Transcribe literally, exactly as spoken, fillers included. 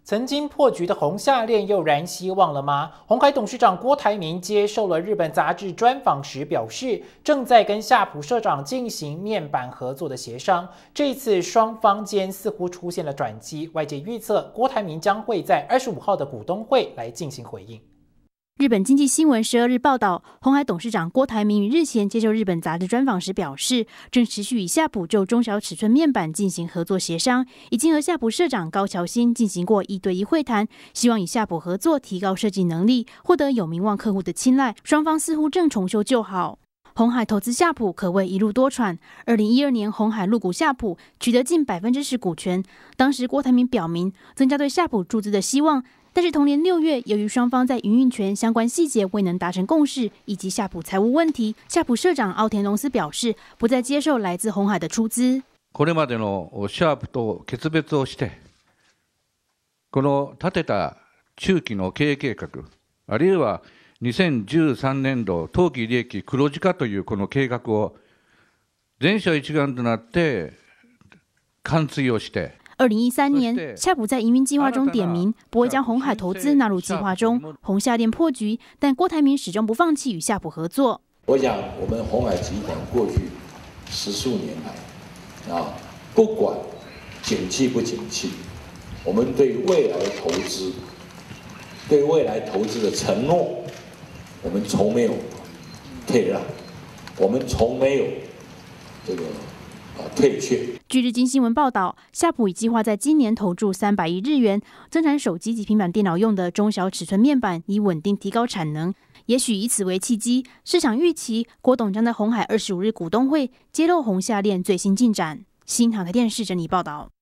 曾经破局的红夏链又燃希望了吗？鸿海董事长郭台铭接受了日本杂志专访时表示，正在跟夏普社长进行面板合作的协商。这次双方间似乎出现了转机，外界预测郭台铭将会在二十五号的股东会来进行回应。 日本经济新闻十二日报道，鸿海董事长郭台铭于日前接受日本杂志专访时表示，正持续与夏普就中小尺寸面板进行合作协商，已经和夏普社长高桥新进行过一对一会谈，希望与夏普合作提高设计能力，获得有名望客户的青睐。双方似乎正重修旧好。鸿海投资夏普可谓一路多舛。二零一二年，鸿海入股夏普，取得近百分之十股权。当时郭台铭表明增加对夏普注资的希望。但是同年六月，由于双方在营运权相关细节未能达成共识，以及夏普财务问题，夏普社長奥田龙司表示，不再接受来自鸿海的出资。 これまでのシャープと決別をして、この立てた中期の経営計画、あるいはにせんじゅうさんねん度当期利益黒字化というこの計画を全社一丸となって完遂をして。 二零一三年，夏普在营运计划中点名不会将鸿海投资纳入计划中，鸿夏链破局，但郭台铭始终不放弃与夏普合作。 我想，我们鸿海集团过去十数年来，啊，不管景气不景气，我们对未来投资、对未来投资的承诺，我们从没有退让，我们从没有这个。退却。 据日经新闻报道，夏普已计划在今年投注三百亿日元，增产手机及平板电脑用的中小尺寸面板，以稳定提高产能。也许以此为契机，市场预期郭董将在鸿海二十五日股东会揭露鸿夏链最新进展。新航台电视整理报道。